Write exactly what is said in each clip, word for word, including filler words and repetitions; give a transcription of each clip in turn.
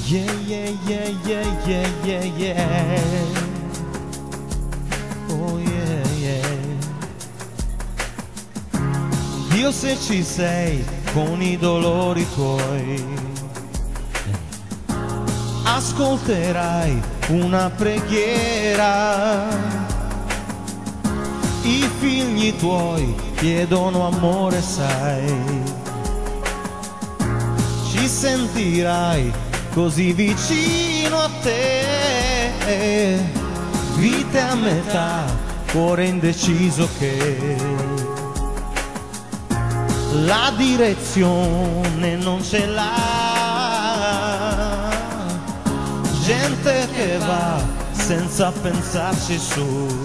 Yeah, yeah, yeah, yeah, yeah, yeah, yeah. Oh yeah, yeah. Dio, se ci sei con i dolori tuoi, ascolterai una preghiera. I figli tuoi chiedono amore, sai, ci sentirai così vicino a te. Vite a metà, cuore indeciso che la direzione non ce l'ha. Gente che va senza pensarci su,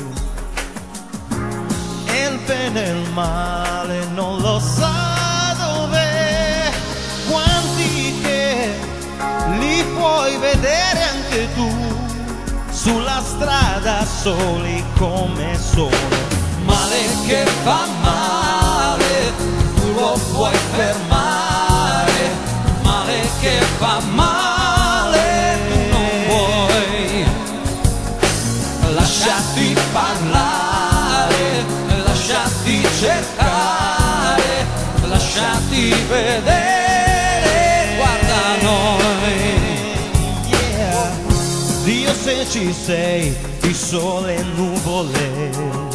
e il bene e il male non lo sa dov'è. Quanti che li puoi vedere anche tu sulla strada soli come sono. Male che fa male, tu lo puoi fermare. Male che fa male, tu non vuoi. Lasciati parlare, lasciati cercare, lasciati vedere, guarda noi. Yeah. Dio, se ci sei, di sole e nuvole,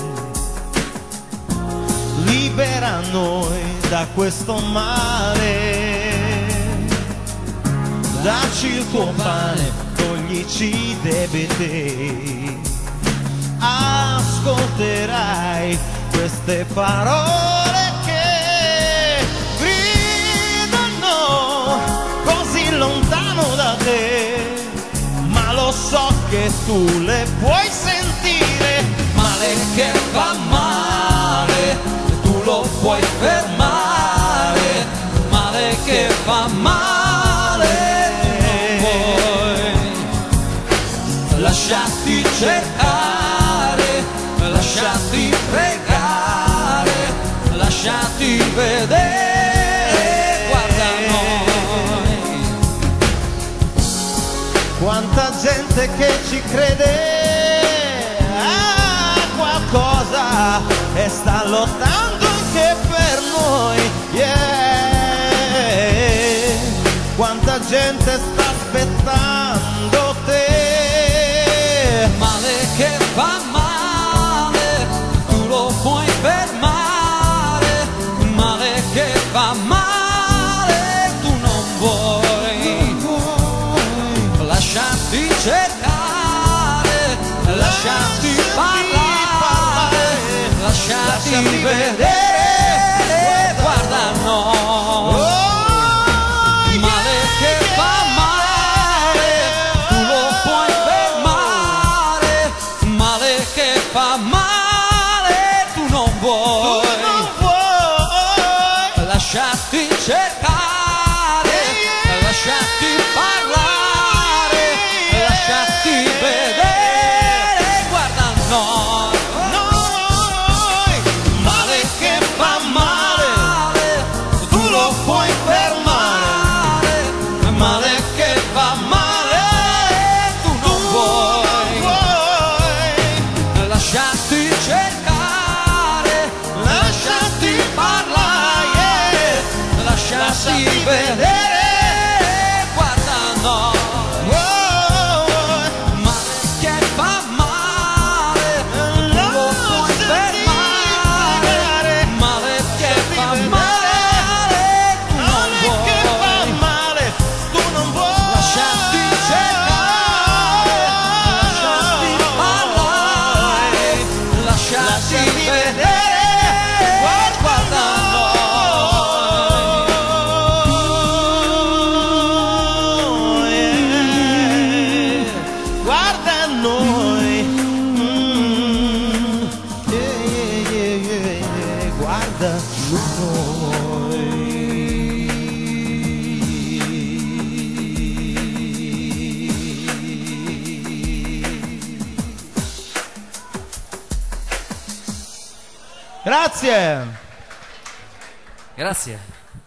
libera noi da questo male. Dacci il tuo pane, toglici i debiti. Ascolterai queste parole che gridano così lontano da te, ma lo so che tu le puoi sentire. Male che fa male, tu lo puoi fermare. Male che fa male, tu non vuoi. Lasciati cercare, lasciati pregare, lasciati vedere, guarda noi. Quanta gente che ci crede a qualcosa e sta lottando anche per noi, yeah. Quanta gente sta aspettando te. Male che fa male, tu lo puoi fermare. Male che fa male, tu non vuoi. Lasciati cercare, lasciati parlare, lasciati vedere, guarda noi. Male che fa male, tu lo puoi fermare. Male che fa male, tu non vuoi. Lasciati cercare, lasciati parlare, lasciati vedere, guarda noi. Male che fa male, tu lo puoi fermare. Male che fa male, tu non vuoi. Lasciati cercare, lasciati parlare, lasciati vedere, guarda noi. Male che fa male, tu lo puoi fermare. Male che fa male, tu non vuoi. Lasciati cercare, lasciati parlare, lasciati vedere, guarda noi. Guarda noi. Mm. Yeah, yeah, yeah, yeah, yeah. Guarda Grazie. Grazie.